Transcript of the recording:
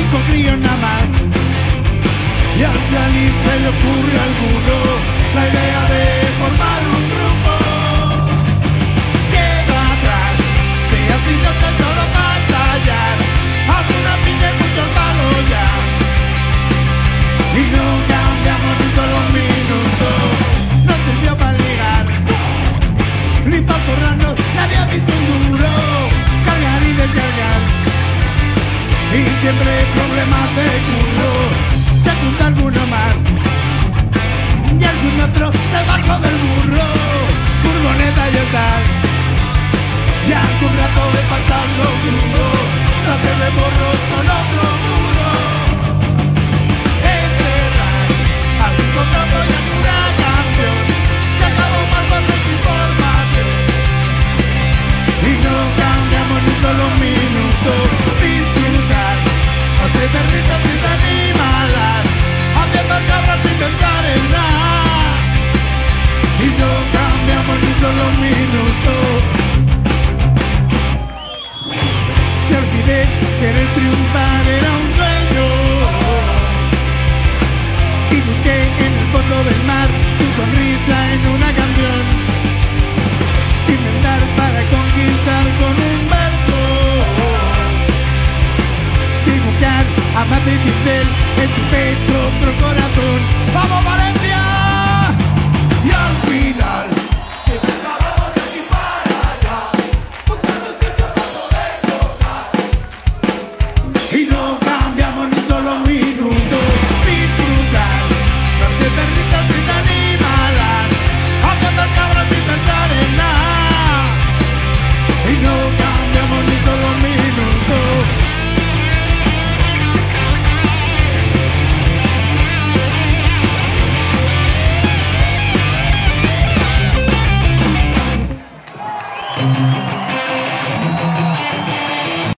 con críos nada más. Y al salir se le ocurre a alguno la idea de formar un grupo. Queda atrás, de así no te solo batallar, alguna piña y muchos malos ya. Y no cambiamos ni solo un minuto, no sirvió para ligar, ni para forrarnos, nadie ha visto un duro, cargar y descargar. Y siempre hay problemas de culo, se junta alguno más y algún otro debajo del burro, furgoneta y tal. Ya hace un rato de pasarlo crudo, no se de borros con otro mundo.